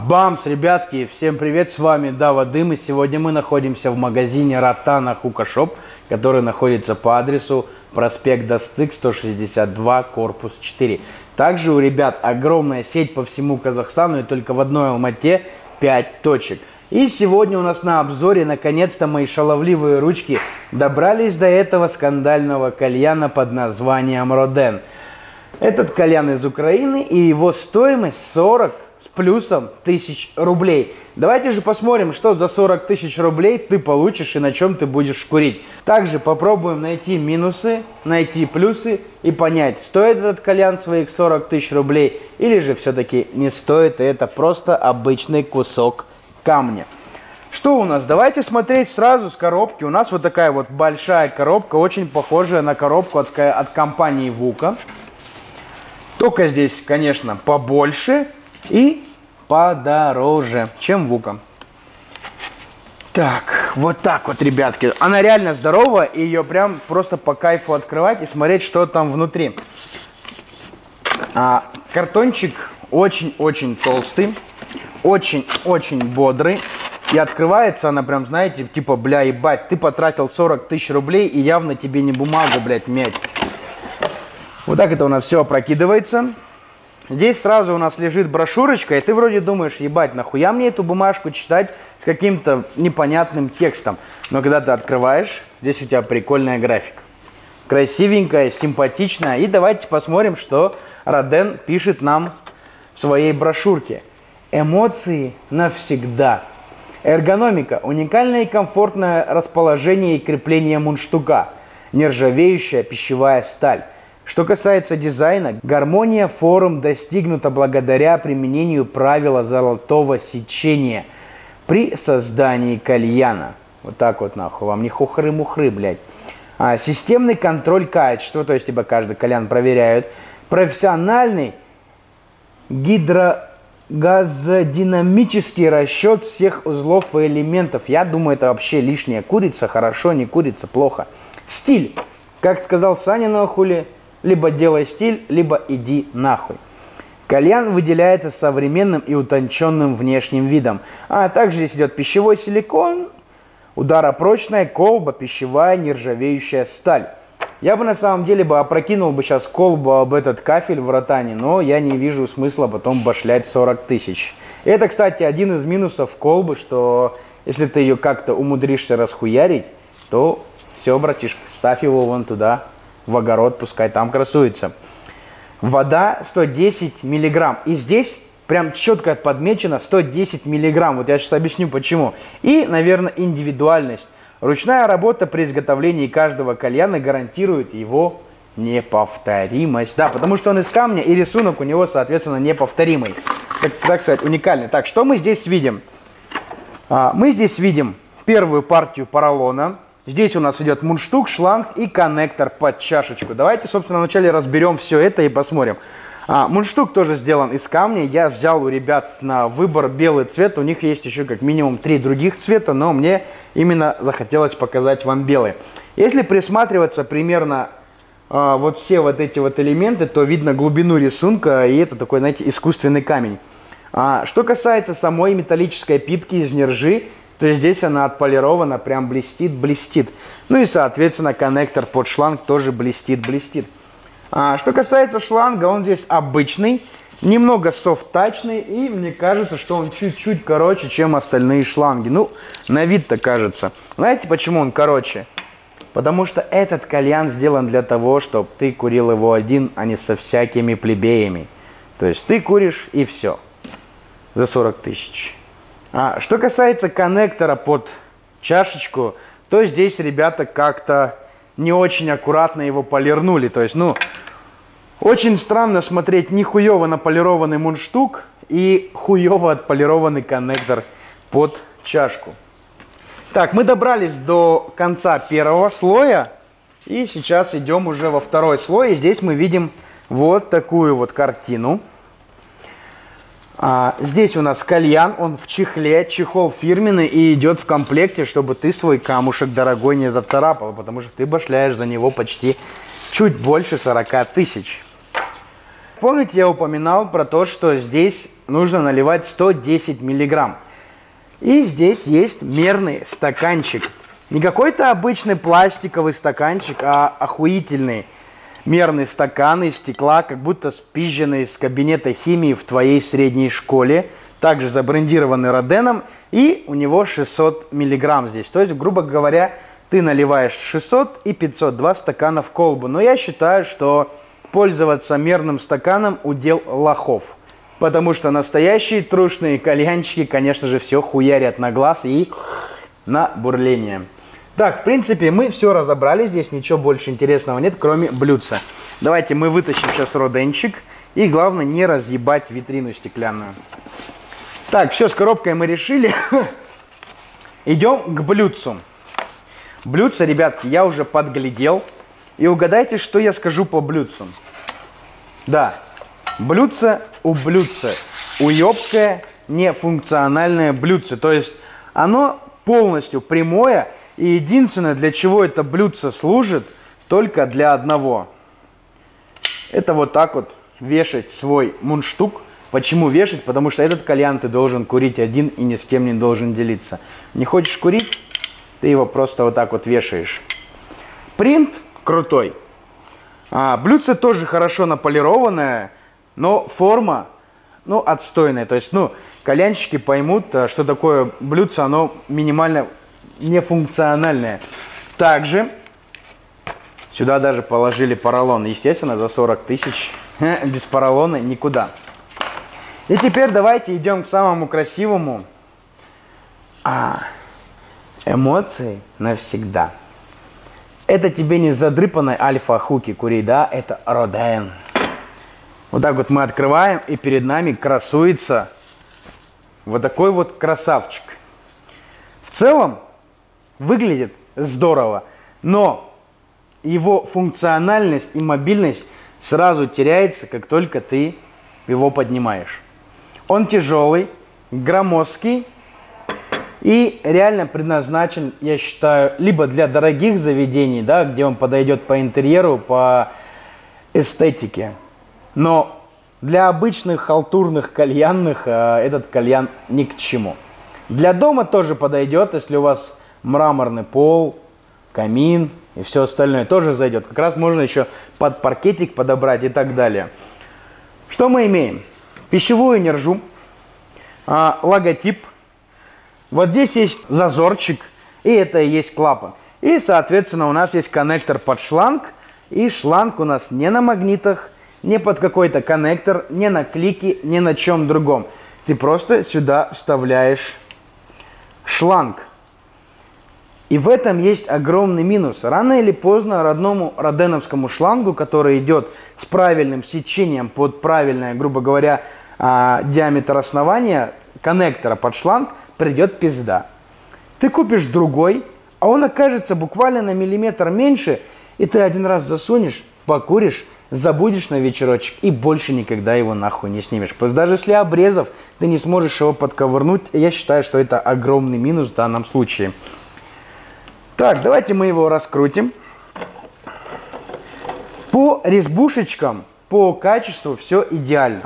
Бамс, ребятки, всем привет, с вами Дава Дым, и сегодня мы находимся в магазине Ротана Хука Шоп, который находится по адресу проспект Достык, 162, корпус 4. Также у ребят огромная сеть по всему Казахстану, и только в одной Алмате 5 точек. И сегодня у нас на обзоре, наконец-то, мои шаловливые ручки добрались до этого скандального кальяна под названием Роден. Этот кальян из Украины, и его стоимость 40 с плюсом тысяч рублей. Давайте же посмотрим, что за 40 тысяч рублей ты получишь и на чем ты будешь курить. Также попробуем найти минусы, найти плюсы и понять, стоит этот кальян своих 40 тысяч рублей или же все-таки не стоит, и это просто обычный кусок камня. Что у нас? Давайте смотреть сразу с коробки. У нас вот такая вот большая коробка, очень похожая на коробку от компании Вука. Только здесь, конечно, побольше и подороже, чем Вука. Так, вот так вот, ребятки. Она реально здоровая, и ее прям просто по кайфу открывать и смотреть, что там внутри. Картончик очень-очень толстый, очень-очень бодрый. И открывается она прям, знаете, типа, бля, ебать, ты потратил 40 тысяч рублей, и явно тебе не бумагу, блядь, мять. Вот так это у нас все опрокидывается. Здесь сразу у нас лежит брошюрочка, и ты вроде думаешь, ебать, нахуя мне эту бумажку читать с каким-то непонятным текстом. Но когда ты открываешь, здесь у тебя прикольная графика. Красивенькая, симпатичная. И давайте посмотрим, что Роден пишет нам в своей брошюрке. Эмоции навсегда. Эргономика. Уникальное и комфортное расположение и крепление мундштука. Нержавеющая пищевая сталь. Что касается дизайна, гармония форм достигнута благодаря применению правила золотого сечения при создании кальяна. Вот так вот нахуй, вам не хухры-мухры, блядь. Системный контроль качества, то есть типа каждый кальян проверяют. Профессиональный гидрогазодинамический расчет всех узлов и элементов. Я думаю, это вообще лишняя курица, хорошо, не курица, плохо. Стиль. Как сказал Саня на хули, либо делай стиль, либо иди нахуй. Кальян выделяется современным и утонченным внешним видом. А также здесь идет пищевой силикон, ударопрочная колба, пищевая нержавеющая сталь. Я бы на самом деле опрокинул бы сейчас колбу об этот кафель в Ротане, но я не вижу смысла потом башлять 40 тысяч. Это, кстати, один из минусов колбы, что если ты ее как-то умудришься расхуярить, то все, братишка, ставь его вон туда, в огород, пускай там красуется. Вода 110 миллиграмм. И здесь прям четко подмечено 110 миллиграмм. Вот я сейчас объясню почему. И, наверное, индивидуальность. Ручная работа при изготовлении каждого кальяна гарантирует его неповторимость. Да, потому что он из камня, и рисунок у него, соответственно, неповторимый. Так сказать, уникальный. Так, что мы здесь видим? Мы здесь видим первую партию поролона. Здесь у нас идет мундштук, шланг и коннектор под чашечку. Давайте, собственно, вначале разберем все это и посмотрим. Мундштук тоже сделан из камня. Я взял у ребят на выбор белый цвет. У них есть еще как минимум 3 других цвета, но мне именно захотелось показать вам белый. Если присматриваться примерно вот все вот эти вот элементы, то видно глубину рисунка, и это такой, знаете, искусственный камень. Что касается самой металлической пипки из нержи, то есть здесь она отполирована, прям блестит. Ну и, соответственно, коннектор под шланг тоже блестит. Что касается шланга, он здесь обычный, немного софт-тачный, и мне кажется, что он чуть-чуть короче, чем остальные шланги. Ну, на вид-то кажется. Знаете, почему он короче? Потому что этот кальян сделан для того, чтобы ты курил его один, а не со всякими плебеями. То есть ты куришь и все. За 40 тысяч. Что касается коннектора под чашечку, то здесь ребята как-то не очень аккуратно его полирнули. То есть, ну, очень странно смотреть нихуево наполированный мундштук и хуево отполированный коннектор под чашку. Так, мы добрались до конца первого слоя, и сейчас идем уже во второй слой. И здесь мы видим вот такую вот картину. Здесь у нас кальян, он в чехле, чехол фирменный и идет в комплекте, чтобы ты свой камушек дорогой не зацарапал, потому что ты башляешь за него почти чуть больше 40 тысяч. помните, я упоминал про то, что здесь нужно наливать 110 миллиграмм. И здесь есть мерный стаканчик. Не какой-то обычный пластиковый стаканчик, а охуительный мерный стакан из стекла, как будто спизженный из кабинета химии в твоей средней школе. Также забрендированный Роденом. И у него 600 миллиграмм здесь. То есть, грубо говоря, ты наливаешь 600 и 500, 2 стакана в колбу. Но я считаю, что пользоваться мерным стаканом удел лохов. Потому что настоящие трушные кальянчики, конечно же, все хуярят на глаз и на бурление. Так, в принципе, мы все разобрали. Здесь ничего больше интересного нет, кроме блюдца. Давайте мы вытащим сейчас роденчик. И главное, не разъебать витрину стеклянную. Так, все, с коробкой мы решили. Идем к блюдцу. Блюдце, ребятки, я уже подглядел. И угадайте, что я скажу по блюдцу. Да, блюдце уебское нефункциональное блюдце. То есть оно полностью прямое. И единственное, для чего это блюдце служит, только для одного. Это вот так вот вешать свой мундштук. Почему вешать? Потому что этот кальян ты должен курить один и ни с кем не должен делиться. Не хочешь курить? Ты его просто вот так вот вешаешь. Принт крутой. Блюдце тоже хорошо наполированное, но форма, отстойная. То есть, кальянщики поймут, что такое блюдце, оно минимально нефункциональное. Также сюда даже положили поролон. Естественно, за 40 тысяч без поролона никуда. И теперь давайте идем к самому красивому. Эмоции навсегда. Это тебе не задрыпанной альфа-хуки курить, да? Это Роден. Вот так вот мы открываем, и перед нами красуется вот такой вот красавчик. В целом выглядит здорово, но его функциональность и мобильность сразу теряется, как только ты его поднимаешь. Он тяжелый, громоздкий и реально предназначен, я считаю, либо для дорогих заведений, да, где он подойдет по интерьеру, по эстетике. Но для обычных халтурных кальянных этот кальян ни к чему. Для дома тоже подойдет, если у вас мраморный пол, камин и все остальное тоже зайдет. Как раз можно еще под паркетик подобрать и так далее. Что мы имеем? Пищевую нержу, логотип. Вот здесь есть зазорчик, и это и есть клапан. И, соответственно, у нас есть коннектор под шланг. И шланг у нас не на магнитах, не под какой-то коннектор, не на клике, не на чем другом. Ты просто сюда вставляешь шланг. И в этом есть огромный минус. Рано или поздно родному роденовскому шлангу, который идет с правильным сечением под правильное, грубо говоря, диаметр основания коннектора под шланг, придет пизда. Ты купишь другой, а он окажется буквально на миллиметр меньше, и ты один раз засунешь, покуришь, забудешь на вечерочек и больше никогда его нахуй не снимешь. Потому что даже если обрезав, ты не сможешь его подковырнуть. Я считаю, что это огромный минус в данном случае. Так, давайте мы его раскрутим. По резьбушечкам, по качеству все идеально.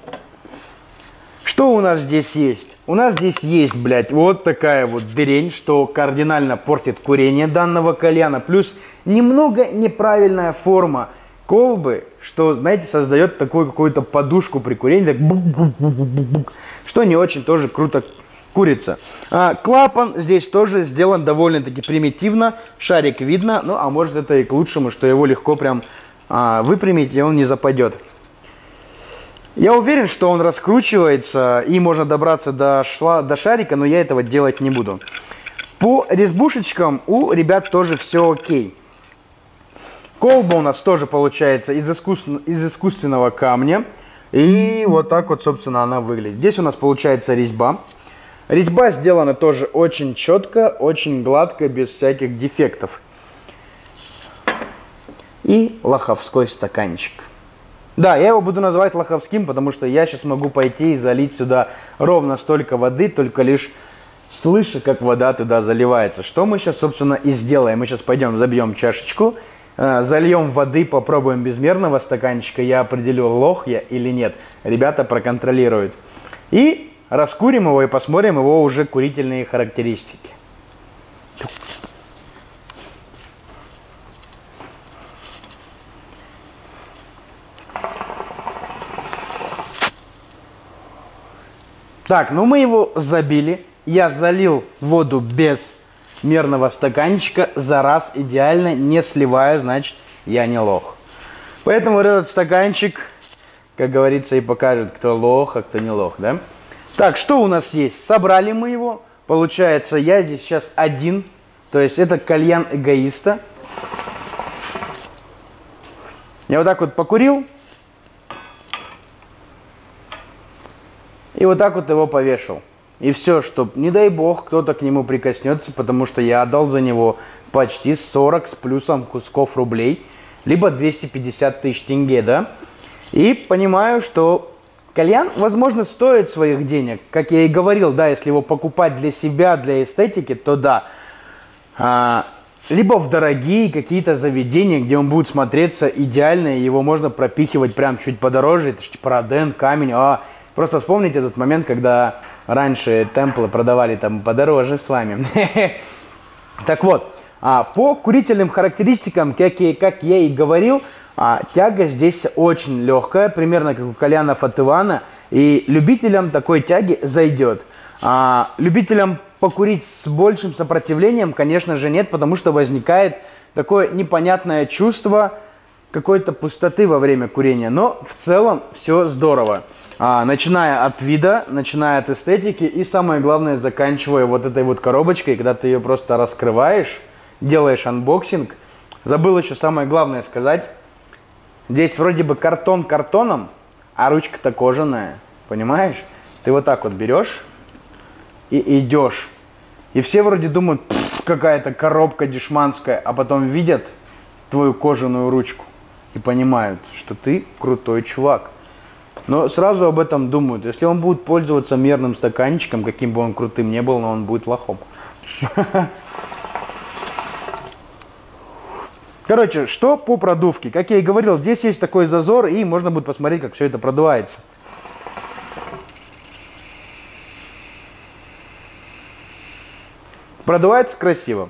Что у нас здесь есть? У нас здесь есть, блядь, вот такая вот дрянь, что кардинально портит курение данного кальяна. Плюс немного неправильная форма колбы, что, знаете, создает такую какую-то подушку при курении, так бук-бук-бук-бук-бук, что не очень тоже круто курится. Клапан здесь тоже сделан довольно-таки примитивно, шарик видно, а может это и к лучшему, что его легко прям выпрямить, и он не западет. Я уверен, что он раскручивается и можно добраться до шарика, но я этого делать не буду. По резьбушечкам у ребят тоже все окей. Колба у нас тоже получается из искусственного камня. И вот так вот, собственно, она выглядит. Здесь у нас получается резьба. Резьба сделана тоже очень четко, очень гладко, без всяких дефектов. И лоховской стаканчик. Да, я его буду называть лоховским, потому что я сейчас могу пойти и залить сюда ровно столько воды, только лишь слыша, как вода туда заливается. Что мы сейчас, собственно, и сделаем. Мы сейчас пойдем, забьем чашечку, Зальем воды, попробуем без мерного стаканчика. Я определю, лох я или нет. Ребята проконтролируют. И раскурим его и посмотрим его уже курительные характеристики. Так, ну мы его забили. Я залил воду без мерного стаканчика за раз идеально, не сливая, значит, я не лох. Поэтому этот стаканчик, как говорится, и покажет, кто лох, а кто не лох, да? Так, что у нас есть? Собрали мы его. Получается, я здесь сейчас один. То есть это кальян эгоиста. Я вот так вот покурил. И вот так вот его повешал. И все, чтоб, не дай бог, кто-то к нему прикоснется, потому что я отдал за него почти 40 с плюсом кусков рублей, либо 250 тысяч тенге, да? И понимаю, что кальян, возможно, стоит своих денег. Как я и говорил, да, если его покупать для себя, для эстетики, то да. Либо в дорогие какие-то заведения, где он будет смотреться идеально, и его можно пропихивать прям чуть подороже. Это же типа Роден, камень, Просто вспомните этот момент, когда раньше темплы продавали там подороже с вами. Так вот, по курительным характеристикам, как я и говорил, тяга здесь очень легкая, примерно как у кальянов от Ивана. И любителям такой тяги зайдет. Любителям покурить с большим сопротивлением, конечно же, нет, потому что возникает такое непонятное чувство какой-то пустоты во время курения. Но в целом все здорово. Начиная от вида, начиная от эстетики и самое главное, заканчивая вот этой вот коробочкой, когда ты ее просто раскрываешь, делаешь анбоксинг. Забыл еще самое главное сказать. Здесь вроде бы картон картоном, а ручка-то кожаная, понимаешь? Ты вот так вот берешь и идешь. И все вроде думают, какая-то коробка дешманская, а потом видят твою кожаную ручку и понимают, что ты крутой чувак. Но сразу об этом думают. Если он будет пользоваться мерным стаканчиком, каким бы он крутым ни был, но он будет лохом. Короче, что по продувке? Как я и говорил, здесь есть такой зазор, и можно будет посмотреть, как все это продувается. Продувается красиво.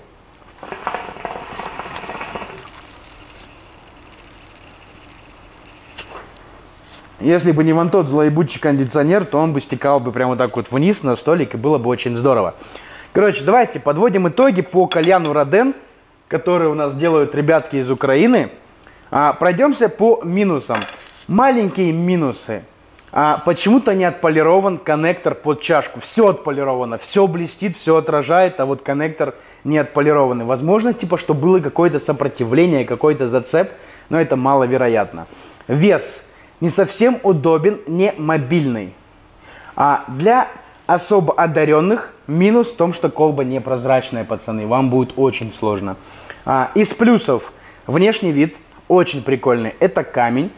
Если бы не вон тот злоебучий кондиционер, то он бы стекал бы прямо вот так вот вниз на столик, и было бы очень здорово. Короче, давайте подводим итоги по кальяну Роден, который у нас делают ребятки из Украины. Пройдемся по минусам. Маленькие минусы. Почему-то не отполирован коннектор под чашку. Все отполировано, все блестит, все отражает, а вот коннектор не отполированный. Возможно, типа, что было какое-то сопротивление, какой-то зацеп, но это маловероятно. Вес не совсем удобен, не мобильный. Для особо одаренных минус в том, что колба непрозрачная, пацаны. Вам будет очень сложно. Из плюсов внешний вид очень прикольный. Это камень.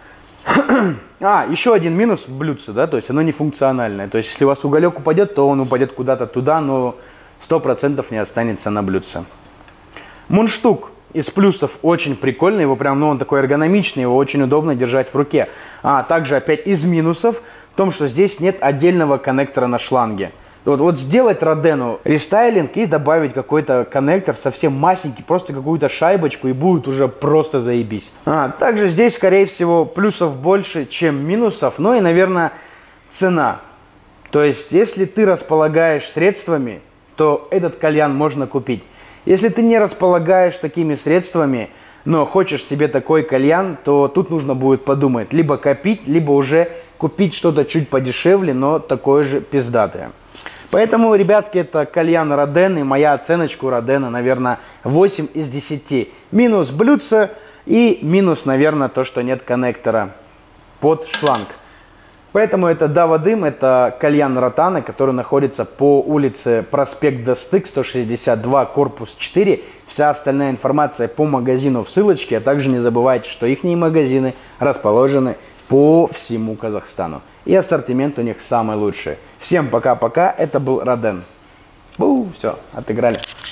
Еще один минус в блюдце, да, то есть оно не функциональное. То есть если у вас уголек упадет, то он упадет куда-то туда, но 100% не останется на блюдце. Мундштук из плюсов очень прикольный, его прям, он такой эргономичный, его очень удобно держать в руке. Также опять из минусов в том, что здесь нет отдельного коннектора на шланге. Вот сделать Родену рестайлинг и добавить какой-то коннектор совсем масенький, просто какую-то шайбочку, и будет уже просто заебись. Также здесь, скорее всего, плюсов больше, чем минусов, и, наверное, цена. То есть, если ты располагаешь средствами, то этот кальян можно купить. Если ты не располагаешь такими средствами, но хочешь себе такой кальян, то тут нужно будет подумать. Либо копить, либо уже купить что-то чуть подешевле, но такое же пиздатое. Поэтому, ребятки, это кальян Роден, и моя оценочка у Родена, наверное, 8 из 10. Минус блюдце и минус, наверное, то, что нет коннектора под шланг. Поэтому это Дава Дым, это кальян Ротана, который находится по улице Проспект Достык, 162, корпус 4. Вся остальная информация по магазину в ссылочке, а также не забывайте, что их магазины расположены по всему Казахстану. И ассортимент у них самый лучший. Всем пока-пока, это был Роден. Все, отыграли.